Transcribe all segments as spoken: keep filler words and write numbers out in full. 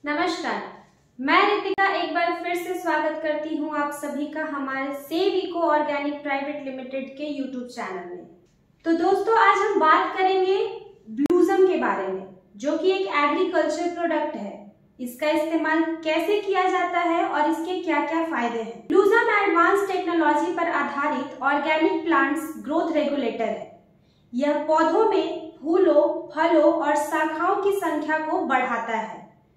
नमस्कार, मैं रितिका एक बार फिर से स्वागत करती हूं आप सभी का हमारे save eco organic private limited के यूट्यूब चैनल में। तो दोस्तों, आज हम बात करेंगे ब्लूजम के बारे में, जो कि एक एग्रीकल्चर प्रोडक्ट है। इसका इस्तेमाल कैसे किया जाता है और इसके क्या क्या फायदे हैं। ब्लूजम एडवांस टेक्नोलॉजी पर आधारित ऑर्गेनिक प्लांट्स ग्रोथ रेगुलेटर है। यह पौधों में फूलों, फलों और शाखाओं की संख्या को बढ़ाता है,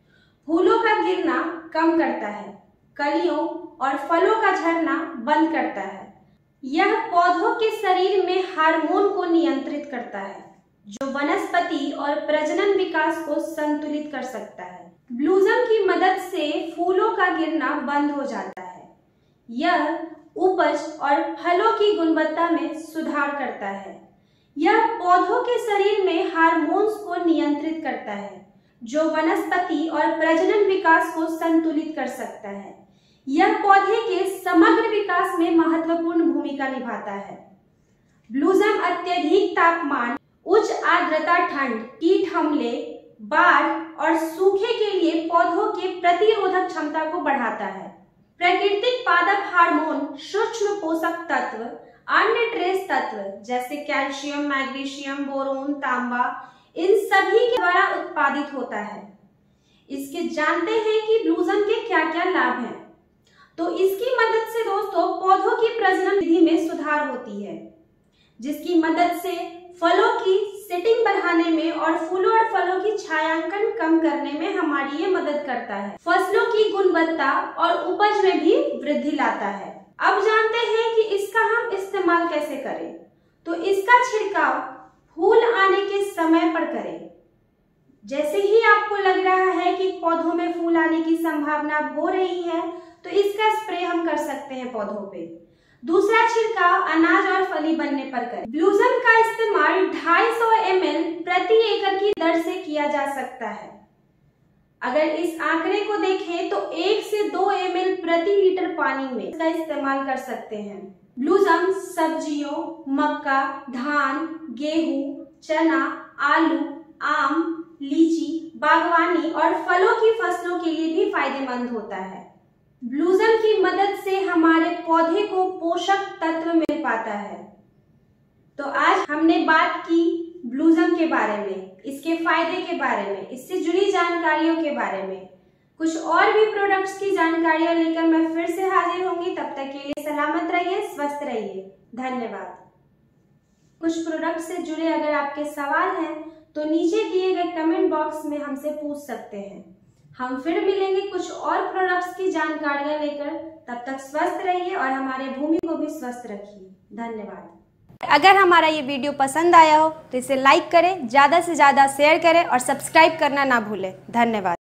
फूलों का गिरना कम करता है, कलियों और फलों का झड़ना बंद करता है। यह पौधों के शरीर में हार्मोन को नियंत्रित करता है, जो वनस्पति और प्रजनन विकास को संतुलित कर सकता है। ब्लूजम की मदद से फूलों का गिरना बंद हो जाता है। यह उपज और फलों की गुणवत्ता में सुधार करता है। यह पौधों के शरीर में हार्मोन्स को नियंत्रित करता है, जो वनस्पति और प्रजनन विकास को संतुलित कर सकता है। यह पौधे के समग्र विकास में महत्वपूर्ण भूमिका निभाता है। ब्लूजम अत्यधिक तापमान, उच्च आर्द्रता, ठंड, कीट हमले, बाढ़ और सूखे के लिए पौधों के प्रतिरोधक क्षमता को बढ़ाता है। प्राकृतिक पादप हार्मोन, सूक्ष्म पोषक तत्व, अन्य ट्रेस तत्व जैसे कैल्शियम, मैग्नीशियम, बोरोन, तांबा, इन सभी के द्वारा उत्पादित होता है। इसके जानते हैं कि ब्लूजम के क्या क्या लाभ हैं। तो इसकी मदद से दोस्तों पौधों की प्रजनन विधि में सुधार होती है, जिसकी मदद से फलों की सेटिंग बढ़ाने में और फूलों और फलों की छायांकन कम करने में हमारी ये मदद करता है। फसलों की गुणवत्ता और उपज में भी वृद्धि लाता है। अब जानते हैं कि इसका हम इस्तेमाल कैसे करें। तो इसका छिड़काव फूल आने के समय पर करें। जैसे ही आपको लग रहा है कि पौधों में फूल आने की संभावना हो रही है, तो इसका स्प्रे हम कर सकते हैं पौधों पे। दूसरा छिड़काव अनाज और फली बनने पर करें। ब्लूजम का इस्तेमाल दो सौ पचास एम एल प्रति एकड़ की दर से किया जा सकता है। अगर इस आंकड़े को देखें तो एक से दो एम एल प्रति लीटर पानी में इसका इस्तेमाल कर सकते हैं। ब्लूजम सब्जियों, मक्का, धान, गेहूं, चना, आलू, आम, लीची, बागवानी और फलों की फसलों के लिए भी फायदेमंद होता है। ब्लूजम की मदद से हमारे पौधे को पोषक तत्व मिल पाता है। तो आज हमने बात की ब्लूजम के बारे में, इसके फायदे के बारे में, इससे जुड़ी जानकारियों के बारे में। कुछ और भी प्रोडक्ट्स की जानकारियां लेकर मैं फिर से हाजिर होंगी। तब तक के लिए सलामत रहिए, स्वस्थ रहिए। धन्यवाद। कुछ प्रोडक्ट से जुड़े अगर आपके सवाल हैं तो नीचे दिए गए कमेंट बॉक्स में हमसे पूछ सकते हैं। हम फिर मिलेंगे कुछ और प्रोडक्ट्स की जानकारियां लेकर। तब तक स्वस्थ रहिए और हमारे भूमि को भी स्वस्थ रखिए। धन्यवाद। अगर हमारा ये वीडियो पसंद आया हो तो इसे लाइक करें, ज़्यादा से ज़्यादा शेयर करें और सब्सक्राइब करना ना भूलें। धन्यवाद।